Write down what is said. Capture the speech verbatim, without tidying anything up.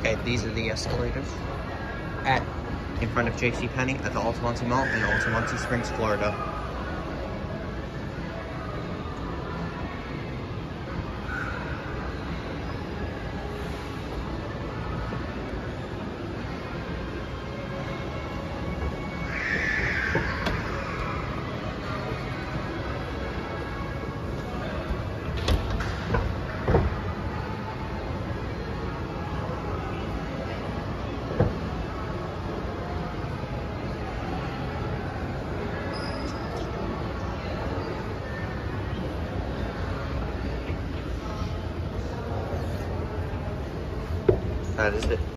Okay, these are the escalators at in front of JCPenney at the Altamonte Mall in Altamonte Springs, Florida. That is it.